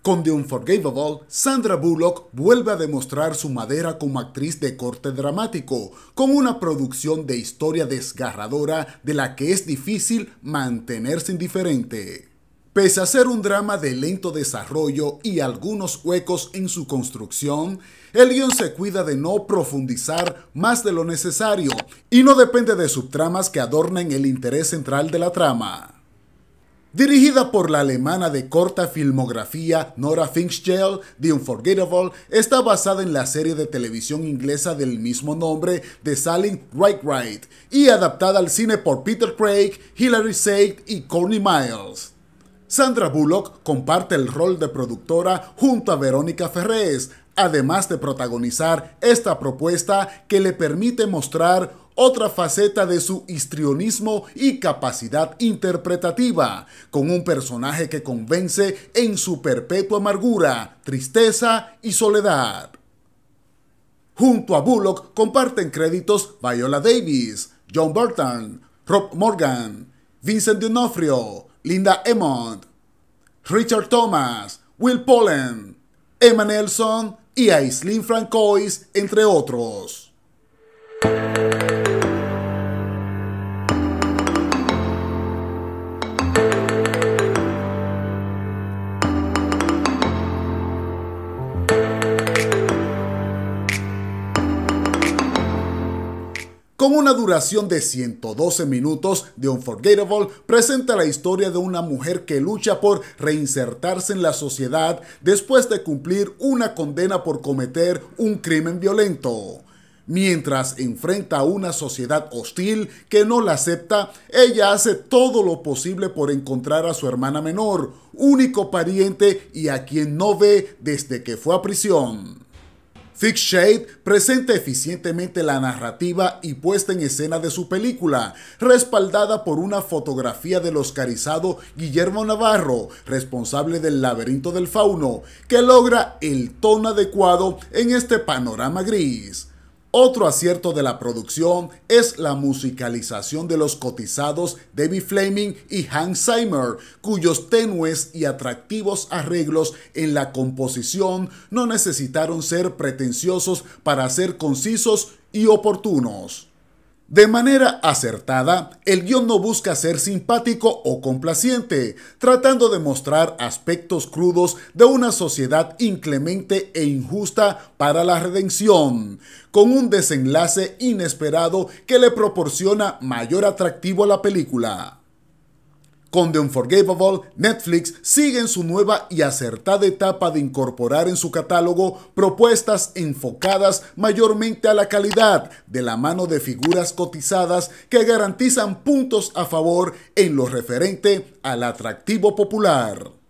Con The Unforgivable, Sandra Bullock vuelve a demostrar su madera como actriz de corte dramático, con una producción de historia desgarradora de la que es difícil mantenerse indiferente. Pese a ser un drama de lento desarrollo y algunos huecos en su construcción, el guión se cuida de no profundizar más de lo necesario y no depende de subtramas que adornen el interés central de la trama. Dirigida por la alemana de corta filmografía Nora Fitzgerald, The Unforgettable está basada en la serie de televisión inglesa del mismo nombre de Sally Wright y adaptada al cine por Peter Craig, Hilary Swank y Courtney Miles. Sandra Bullock comparte el rol de productora junto a Verónica Ferrez, además de protagonizar esta propuesta que le permite mostrar otra faceta de su histrionismo y capacidad interpretativa, con un personaje que convence en su perpetua amargura, tristeza y soledad. Junto a Bullock comparten créditos Viola Davis, John Burton, Rob Morgan, Vincent D'Onofrio, Linda Emond, Richard Thomas, Will Pollen, Emma Nelson y Aislinn Francois, entre otros. Con una duración de 112 minutos, The Unforgettable presenta la historia de una mujer que lucha por reinsertarse en la sociedad después de cumplir una condena por cometer un crimen violento. Mientras enfrenta a una sociedad hostil que no la acepta, ella hace todo lo posible por encontrar a su hermana menor, único pariente y a quien no ve desde que fue a prisión. Fixshade presenta eficientemente la narrativa y puesta en escena de su película, respaldada por una fotografía del oscarizado Guillermo Navarro, responsable del Laberinto del Fauno, que logra el tono adecuado en este panorama gris. Otro acierto de la producción es la musicalización de los cotizados David Fleming y Hans Zimmer, cuyos tenues y atractivos arreglos en la composición no necesitaron ser pretenciosos para ser concisos y oportunos. De manera acertada, el guión no busca ser simpático o complaciente, tratando de mostrar aspectos crudos de una sociedad inclemente e injusta para la redención, con un desenlace inesperado que le proporciona mayor atractivo a la película. Con The Unforgivable, Netflix sigue en su nueva y acertada etapa de incorporar en su catálogo propuestas enfocadas mayormente a la calidad, de la mano de figuras cotizadas que garantizan puntos a favor en lo referente al atractivo popular.